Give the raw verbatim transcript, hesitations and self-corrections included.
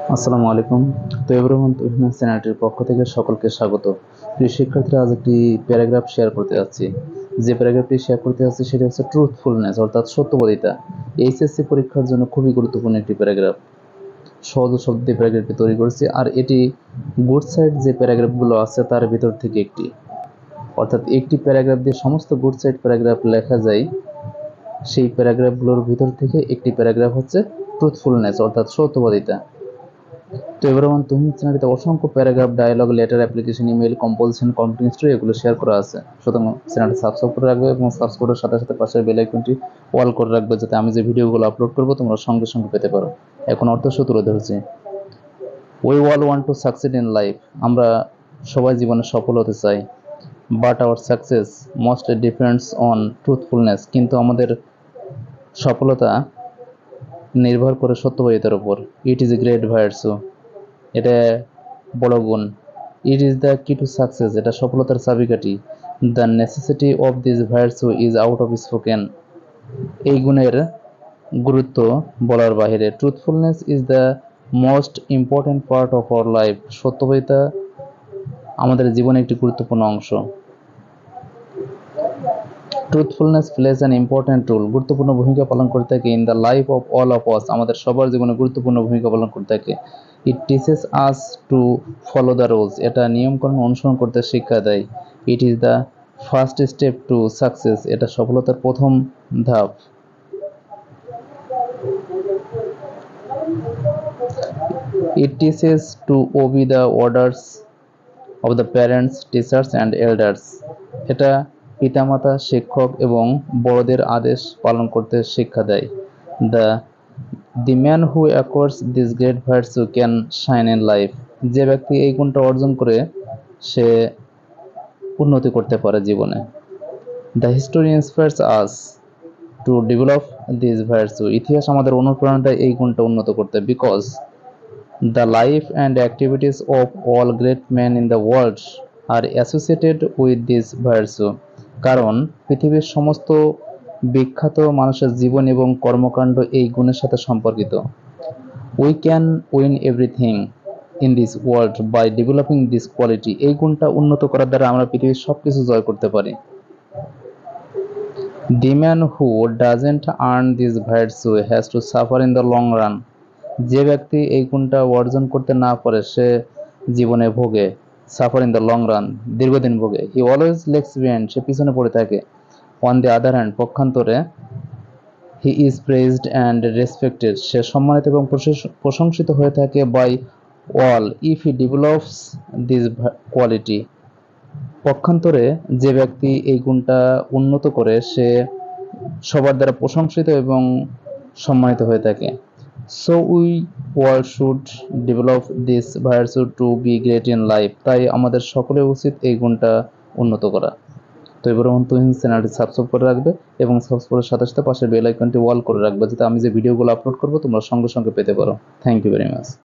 আসসালামু আলাইকুম। তো এভরিওয়ান, তুহিনা চ্যানেলটির পক্ষ থেকে সকলকে স্বাগত। প্রিয় শিক্ষার্থীরা, আজ একটি প্যারাগ্রাফ শেয়ার করতে যাচ্ছি। যে প্যারাগ্রাফটি শেয়ার করতে যাচ্ছি সেটি হচ্ছে ট্রুথফুলনেস, অর্থাৎ সত্যবাদিতা। এইচএসসি পরীক্ষার জন্য খুবই গুরুত্বপূর্ণ একটি প্যারাগ্রাফ। সহজ শব্দ দিয়ে প্যারাগ্রাফটি তৈরি করেছি, আর এটি গুড সাইড যে প্যারাগ্রাফগুলো আছে তার ভিতর থেকে একটি, অর্থাৎ একটি প্যারাগ্রাফ দিয়ে সমস্ত গুড সাইড প্যারাগ্রাফ লেখা যায়। সেই প্যারাগ্রাফগুলোর ভিতর থেকে একটি প্যারাগ্রাফ হচ্ছে ট্রুথফুলনেস, অর্থাৎ সত্যবাদিতা। তো এবার আমার তুহিন চ্যানেলটিতে অসংখ্য paragraph, dialogue, letter, application, email, composition, content story এগুলো শেয়ার করা আছে। সুতরাং চ্যানেলটি সাবস্ক্রাইব করে রাখবে এবং সাবস্ক্রাইবের সাথে সাথে পাশের বেল আইকনটি অল করে রাখবে, যাতে আমি যে ভিডিওগুলো আপলোড করবো তোমরা সঙ্গে সঙ্গে পেতে পারো। এখন অর্থ তুলে ধরেছি। We all want to succeed in life. আমরা সবাই জীবনে সফল হতে চাই। But our success most depends on truthfulness. কিন্তু আমাদের সফলতা নির্ভর করে সত্যবাদিতার উপর। It is a great virtue. এটা বড় গুণ। It is the key to success. এটা সফলতার চাবিকাঠি। The necessity of this virtue is out of spoken. এই গুণের গুরুত্ব বলার বাহিরে। Truthfulness is the most important part of our life. সত্যবাদিতা আমাদের জীবনে একটি গুরুত্বপূর্ণ অংশ। Truthfulness plays an important role. গুরুত্বপূর্ণ ভূমিকা পালন করে থাকে in the life of all of us. আমাদের সবার জীবনে গুরুত্বপূর্ণ ভূমিকা পালন করে থাকে। It teaches us to follow the rules. এটা নিয়মকানুন অনুসরণ করতে শিক্ষা দেয়। It is the first step to success. এটা সফলতার প্রথম ধাপ। It teaches to obey the orders of the parents, teachers and elders. এটা পিতামাতা, শিক্ষক এবং বড়দের আদেশ পালন করতে শিক্ষা দেয়। The the man who acquires this great virtue can shine in life. যে ব্যক্তি এই গুণটা অর্জন করে সে উন্নতি করতে পারে জীবনে। The history inspires us to develop this virtue. ইতিহাস আমাদের অনুপ্রেরণা দেয় এই গুণটা উন্নত করতে। Because the life and activities of all great man in the world are associated with this virtue. কারণ পৃথিবীর সমস্ত বিখ্যাত মানুষের জীবন এবং কর্মকাণ্ড এই গুণের সাথে সম্পর্কিত। We can win everything in this world by developing this quality. এই গুণটা উন্নত করার দ্বারা আমরা পৃথিবীর সব কিছু জয় করতে পারি। The man who doesn't earn this virtue has to suffer in the long run. যে ব্যক্তি এই গুণটা অর্জন করতে না পারে সে জীবনে ভোগে। Suffer in the long run, দীর্ঘদিন ভোগে। হি অলওয়েজ লেগস বিহাইন্ড, সে পিছনে পড়ে থাকে। অন দি আদার হ্যান্ড, পক্ষান্তরে, he is praised and respected, সে সম্মানিত এবং প্রশংসিত হয়ে থাকে by all if he develops this quality. পক্ষান্তরে যে ব্যক্তি এই গুণটা উন্নত করে সে সবার দ্বারা প্রশংসিত এবং সম্মানিত হয়ে থাকে। So we all should develop this virtue to be great in life. তাই আমাদের সকলের উচিত এই গুণটা উন্নত করা। তো এবার তুহিন চ্যানেলটি সাবস্ক্রাইব করে রাখবে এবং সাবস্ক্রাইবের সাথে সাথে পাশে বেল আইকনটি অল করে রাখবে, যাতে আমি যে ভিডিওগুলো আপলোড করবো তোমরা সঙ্গে সঙ্গে পেতে পারো। Thank you very much.